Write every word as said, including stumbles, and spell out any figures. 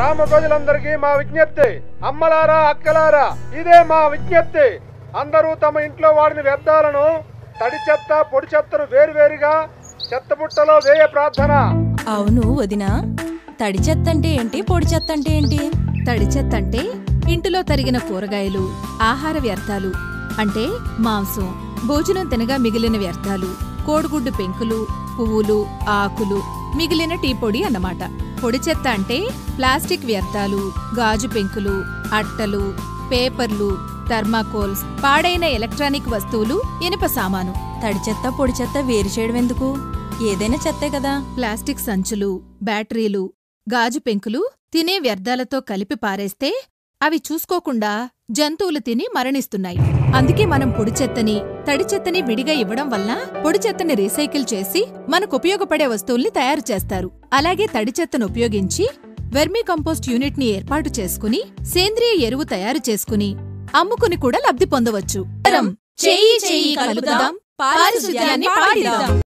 గ్రామ ప్రజలందరికీ మా విజ్ఞప్తి, అమ్మలారా అక్కలారా ఇదే మా విజ్ఞప్తి. అందరూ తమ ఇంట్లో వాడిన వ్యర్థాలను తడి చెత్త పొడి చెత్తను వేరువేరుగా చెత్తబుట్టలో వేయ ప్రార్థన. అవును వదినా, తడి చెత్త అంటే ఏంటి, పొడి చెత్త అంటే ఏంటి? తడి చెత్త అంటే ఇంటిలో తరిగిన కూరగాయలు, ఆహార వ్యర్థాలు అంటే మాంసం, భోజనం తినగా మిగిలిన వ్యర్థాలు, కోడిగుడ్డు పెంకులు, పువ్వులు, ఆకులు, మిగిలిన టీ పొడి అన్నమాట. పొడి చెత్త అంటే ప్లాస్టిక్ వ్యర్థాలు, గాజు పెంకులు, అట్టలు, పేపర్లు, థర్మాకోల్స్, పాడైన ఎలక్ట్రానిక్ వస్తువులు, ఇనుప సామాను. తడి చెత్త పొడి చెత్త వేరు చేయడం ఎందుకు? ఏదైనా చెత్తే కదా. ప్లాస్టిక్ సంచులు, బ్యాటరీలు, గాజు పెంకులు తినే వ్యర్థాలతో కలిపి పారేస్తే అవి చూసుకోకుండా జంతువులు తిని మరణిస్తున్నాయి. అందుకే మనం పొడి చెత్తని, తడి చెత్తని విడిగా ఇవ్వడం వల్ల పొడి చెత్తని రీసైకిల్ చేసి మనకు ఉపయోగపడే వస్తువుల్ని తయారు చేస్తారు. అలాగే తడి చెత్తను ఉపయోగించి వెర్మీ కంపోస్ట్ యూనిట్ ని ఏర్పాటు చేసుకుని సేంద్రియ ఎరువు తయారు చేసుకుని అమ్ముకుని కూడా లబ్ధి పొందవచ్చు. చెయ్యి చెయ్యి కలుపుదాం, పారిశుద్ధ్యాన్ని పాటిద్దాం.